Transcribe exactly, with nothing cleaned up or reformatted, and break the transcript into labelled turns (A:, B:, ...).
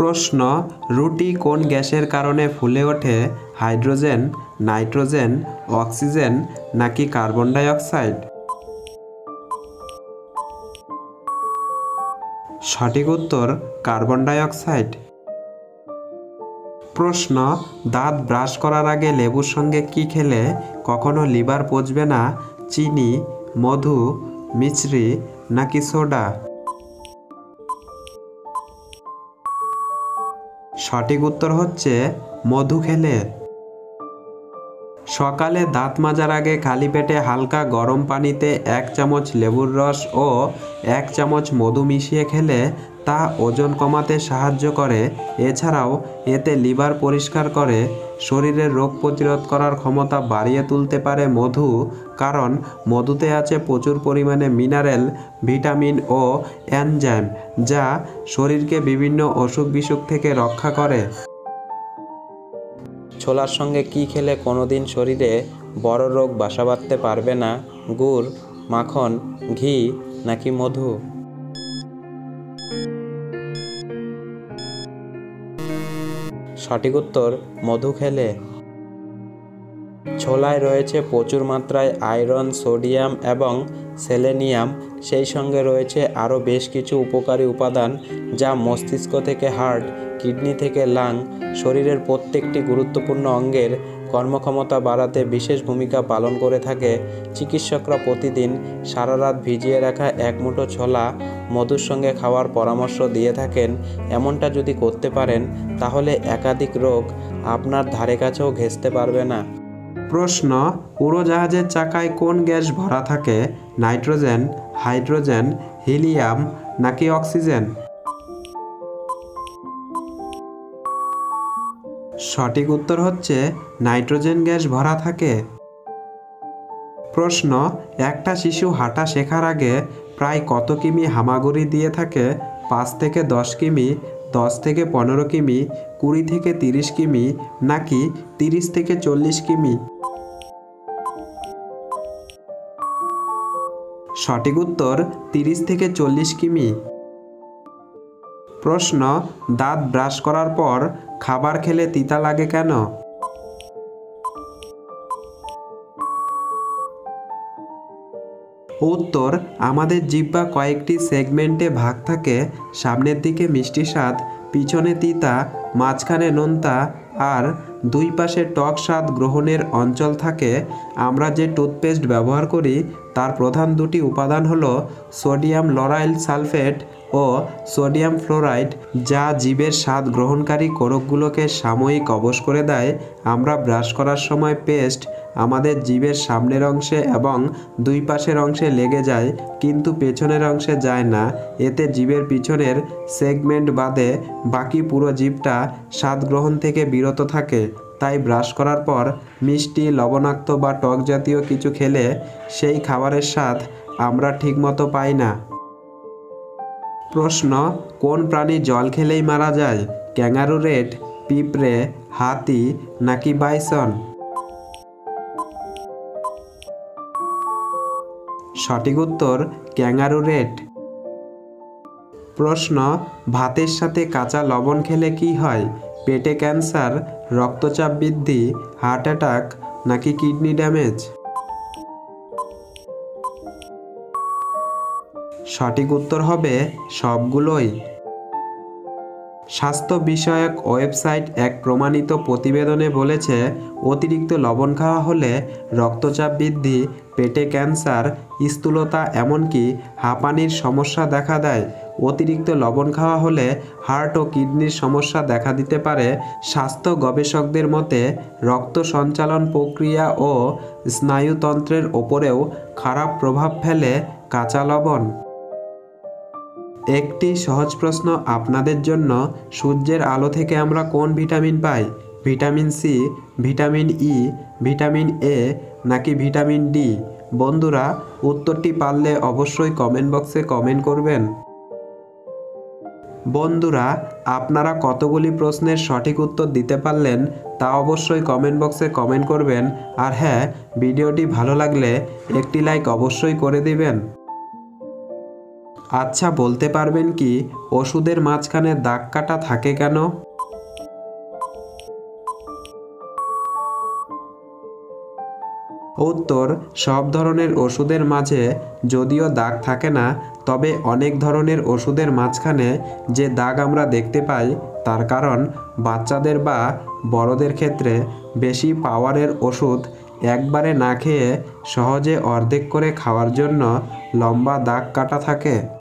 A: প্রশ্ন, রুটি কোন গ্যাসের কারণে ফুলে ওঠে? হাইড্রোজেন, নাইট্রোজেন, অক্সিজেন নাকি কার্বন ডাই অক্সাইড? সঠিক উত্তর কার্বন ডাই অক্সাইড। প্রশ্ন, দাঁত ব্রাশ করার আগে লেবুর সঙ্গে কি খেলে কখনো লিভার পচবে না? চিনি, মধু, মিছরি নাকি সোডা? সঠিক উত্তর হচ্ছে মধু খেলে। সকালে দাঁত মাজার আগে খালি পেটে হালকা গরম পানিতে এক চামচ লেবুর রস ও এক চামচ মধু মিশিয়ে খেলে তা ওজন কমাতে সাহায্য করে। এছাড়াও এতে লিভার পরিষ্কার করে শরীরের রোগ প্রতিরোধ করার ক্ষমতা বাড়িয়ে তুলতে পারে মধু, কারণ মধুতে আছে প্রচুর পরিমাণে মিনারেল, ভিটামিন ও এনজাইম, যা শরীরকে বিভিন্ন অসুখ বিসুখ থেকে রক্ষা করে। ছোলার সঙ্গে কি খেলে কোনোদিন শরীরে বড় রোগ বাসা বাঁধতে পারবে না? গুড়, মাখন, ঘি নাকি মধু? সঠিক উত্তর মধু খেলে। ছোলায় রয়েছে প্রচুর মাত্রায় আয়রন, সোডিয়াম এবং সেলেনিয়াম, সেই সঙ্গে রয়েছে আরও বেশ কিছু উপকারী উপাদান যা মস্তিষ্ক থেকে হার্ট, কিডনি থেকে লাং, শরীরের প্রত্যেকটি গুরুত্বপূর্ণ অঙ্গের কর্মক্ষমতা বাড়াতে বিশেষ ভূমিকা পালন করে থাকে। চিকিৎসকরা প্রতিদিন সারা রাত ভিজিয়ে রাখা এক মুঠো ছোলা মধুর সঙ্গে খাওয়ার পরামর্শ দিয়ে থাকেন। এমনটা যদি করতে পারেন তাহলে একাধিক রোগ আপনার ধারে কাছেও ঘেঁষতে পারবে না। প্রশ্ন, উড়োজাহাজের চাকায় কোন গ্যাস ভরা থাকে? নাইট্রোজেন, হাইড্রোজেন, হিলিয়াম নাকি অক্সিজেন? সঠিক উত্তর হচ্ছে নাইট্রোজেন গ্যাস ভরা থাকে। প্রশ্ন, একটা শিশু হাঁটা শেখার আগে প্রায় কত কিমি হামাগুড়ি দিয়ে থাকে? পাঁচ থেকে দশ কিমি, দশ থেকে পনেরো কিমি, কুড়ি থেকে তিরিশ কিমি নাকি তিরিশ থেকে চল্লিশ কিমি? সঠিক উত্তর তিরিশ থেকে চল্লিশ কিমি। প্রশ্ন, দাঁত ব্রাশ করার পর খাবার খেলে তিতা লাগে কেন? উত্তর, আমাদের জিহ্বা কয়েকটি সেগমেন্টে ভাগ থাকে। সামনের দিকে মিষ্টি স্বাদ, পিছনে তিতা, মাঝখানে নোনতা আর দুই পাশে টক স্বাদ গ্রহণের অঞ্চল থাকে। আমরা যে টুথপেস্ট ব্যবহার করি তার প্রধান দুটি উপাদান হলো সোডিয়াম লরাইল সালফেট ও সোডিয়াম ফ্লোরাইড, যা জীবের স্বাদ গ্রহণকারী কোরকগুলোকে সাময়িক অবশ করে দেয়। আমরা ব্রাশ করার সময় পেস্ট আমাদের জিভের সামনের অংশে এবং দুই পাশের অংশে লেগে যায়, কিন্তু পেছনের অংশে যায় না। এতে জিভের পিছনের সেগমেন্ট বাদে বাকি পুরো জিভটা স্বাদ গ্রহণ থেকে বিরত থাকে। তাই ব্রাশ করার পর মিষ্টি, লবণাক্ত বা টক জাতীয় কিছু খেলে সেই খাবারের স্বাদ আমরা ঠিকমতো পাই না। প্রশ্ন, কোন প্রাণী জল খেলেই মারা যায়? ক্যাঙ্গারু রেট, পিঁপড়ে, হাতি নাকি বাইসন? সঠিক উত্তর ক্যাঙ্গারু রেট। প্রশ্ন, ভাতের সাথে কাঁচা লবণ খেলে কি হয়? পেটে ক্যান্সার, রক্তচাপ বৃদ্ধি, হার্ট অ্যাটাক নাকি কিডনি ড্যামেজ? সঠিক উত্তর হবে সবগুলোই। স্বাস্থ্য বিষয়ক ওয়েবসাইট এক প্রমাণিত প্রতিবেদনে বলেছে, অতিরিক্ত লবণ খাওয়া হলে রক্তচাপ বৃদ্ধি, পেটে ক্যান্সার, স্থূলতা এমনকি হাঁপানির সমস্যা দেখা দেয়। অতিরিক্ত লবণ খাওয়া হলে হার্ট ও কিডনির সমস্যা দেখা দিতে পারে। স্বাস্থ্য গবেষকদের মতে রক্ত সঞ্চালন প্রক্রিয়া ও স্নায়ুতন্ত্রের ওপরেও খারাপ প্রভাব ফেলে কাঁচা লবণ। একটি সহজ প্রশ্ন আপনাদের জন্য, সূর্যের আলো থেকে আমরা কোন ভিটামিন পাই? Vitamin C, vitamin E, vitamin A নাকি ভিটামিন ডি? বন্ধুরা, উত্তরটি পারলে অবশ্যই কমেন্ট বক্সে কমেন্ট করবেন। বন্ধুরা, আপনারা কতগুলি প্রশ্নের সঠিক উত্তর দিতে পারলেন তা অবশ্যই কমেন্ট বক্সে কমেন্ট করবেন। আর হ্যাঁ, ভিডিওটি ভালো লাগলে একটি লাইক অবশ্যই করে দিবেন। আচ্ছা, বলতে পারবেন কি ওষুধের মাঝখানে দাগ কাটা থাকে কেন? উত্তর, সব ধরনের ওষুধের মাঝে যদিও দাগ থাকে না, তবে অনেক ধরনের ওষুধের মাঝখানে যে দাগ আমরা দেখতে পাই তার কারণ বাচ্চাদের বা বড়দের ক্ষেত্রে বেশি পাওয়ারের ওষুধ একবারে না খেয়ে সহজে অর্ধেক করে খাওয়ার জন্য লম্বা দাগ কাটা থাকে।